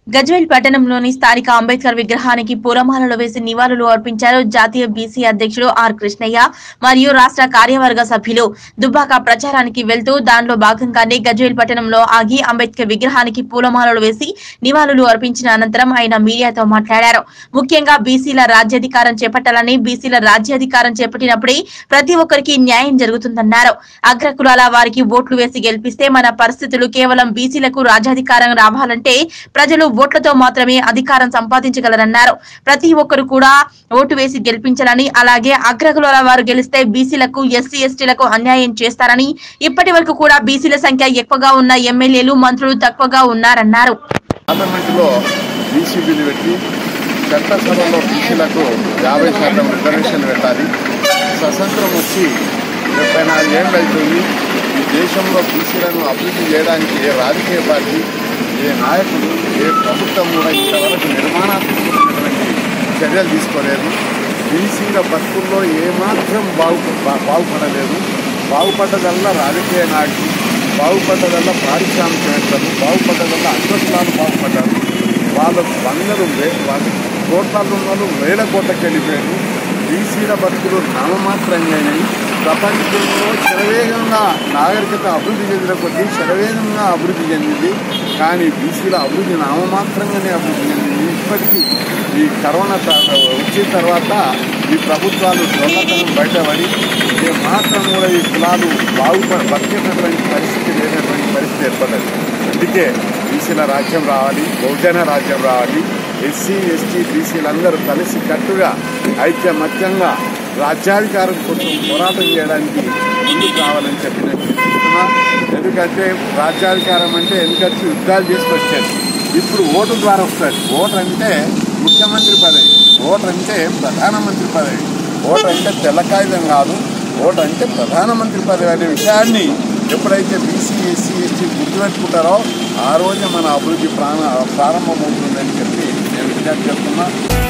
గజ్వేల్ పట్టణంలోని స్థానిక అంబేద్కర్ విగ్రహానికి పూలమాలలు వేసి నివాళులు అర్పించారు జాతీయ బీసీ అధ్యక్షుడు ఆర్ కృష్ణయ్య మరియు రాష్ట్ర కార్యవర్గ సభ్యులు. దుబ్బాక ప్రచారానికి వెళ్తూ దానిలో భాగంగానే గజ్వేల్ పట్టణంలో ఆగి అంబేద్కర్ విగ్రహానికి పూలమాలలు వేసి నివాళులు అర్పించిన అనంతరం ఆయన మీడియాతో మాట్లాడారు. ముఖ్యంగా బీసీల రాజ్యాధికారం చేపట్టాలని, బీసీల రాజ్యాధికారం చేపట్టినప్పుడే ప్రతి ఒక్కరికి న్యాయం జరుగుతుందన్నారు. అగ్రకులాల వారికి ఓట్లు వేసి గెలిపిస్తే మన పరిస్థితులు కేవలం బీసీలకు రాజ్యాధికారం రావాలంటే ప్రజలు ఓట్లతో మాత్రమే అధికారం సంపాదించగలరన్నారు. ప్రతి ఒక్కరు కూడా ఓటు వేసి గెలిపించాలని, అలాగే అగ్రకులాల వారు గెలిస్తే బీసీలకు, ఎస్సీ ఎస్టీలకు అన్యాయం చేస్తారని, ఇప్పటి వరకు కూడా బీసీల సంఖ్య ఎక్కువగా ఉన్న ఎమ్మెల్యేలు, మంత్రులు తక్కువగా ఉన్నారన్నారు. చట్టసభలో బీసీలకు 50% రిజర్వేషన్ పెట్టాలి. స్వతంత్రం వచ్చి 74 ఏళ్ళు అవుతుంది. ఈ దేశంలో బీసీలను అభివృద్ధి చేయడానికి ఏ రాజకీయ పార్టీ, ఏ నాయకుడు, ఏ ప్రభుత్వం కూడా ఇంతవరకు నిర్మాణాత్మకమైనటువంటి చర్యలు తీసుకోలేదు. బీసీల బతుకుల్లో ఏమాత్రం బాగుపడలేదు. బాగుపడ్డదల్లా రాజకీయ నాయకులు, బాగుపడ్డదల్లా పారిశ్రామికవేత్తలు, బాగుపడ్డదల్లా అగ్రకులాలు బాగుపడ్డారు. వాళ్ళకు బంగారు వాళ్ళ కోట్లలో ఉన్నలు వేల కోట్లకి వెళ్ళిపోయారు. బీసీల బతుకులు నామమాత్రంగానే ప్రపంచంలో శరవేగంగా నాగరికత అభివృద్ధి చెందిన కొద్దీ శరవేగంగా అభివృద్ధి చెందింది. కానీ బీసీల అభివృద్ధి నామమాత్రంగానే అభివృద్ధి చెందింది. ఇప్పటికీ ఈ కరోనా వచ్చిన తర్వాత ఈ ప్రభుత్వాలు దొంగతనం బయటపడి ఏ మాత్రం కూడా ఈ కులాలు బతికేటటువంటి పరిస్థితి లేనటువంటి పరిస్థితి ఏర్పడ్డది. అందుకే బీసీల రాజ్యం రావాలి, బహుజన రాజ్యం రావాలి. ఎస్సీ ఎస్టీ బీసీలందరూ కలిసి కట్టుగా ఐక్యమత్యంగా రాజ్యాధికారం కోసం పోరాటం చేయడానికి ముందుకు రావాలని చెప్పి నేను సూచిస్తున్నా. ఎందుకంటే రాజ్యాధికారం అంటే ఎందుకంటే యుద్ధాలు చేసుకొచ్చేది. ఇప్పుడు ఓటు ద్వారా వస్తుంది. ఓటు అంటే ముఖ్యమంత్రి పదవి, ఓటు అంటే ప్రధానమంత్రి పదవి, ఓటు అంటే తెల్లకాయుధం కాదు, ఓటు అంటే ప్రధానమంత్రి పదవి అనే విషయాన్ని ఎప్పుడైతే బీసీ ఎస్సీ ఎస్టీ గుర్తుపెట్టుకుంటారో ఆ రోజే మన అభివృద్ధి ప్రారంభమవుతుందని చెప్పి నేను విజ్ఞప్తి చేస్తున్నా.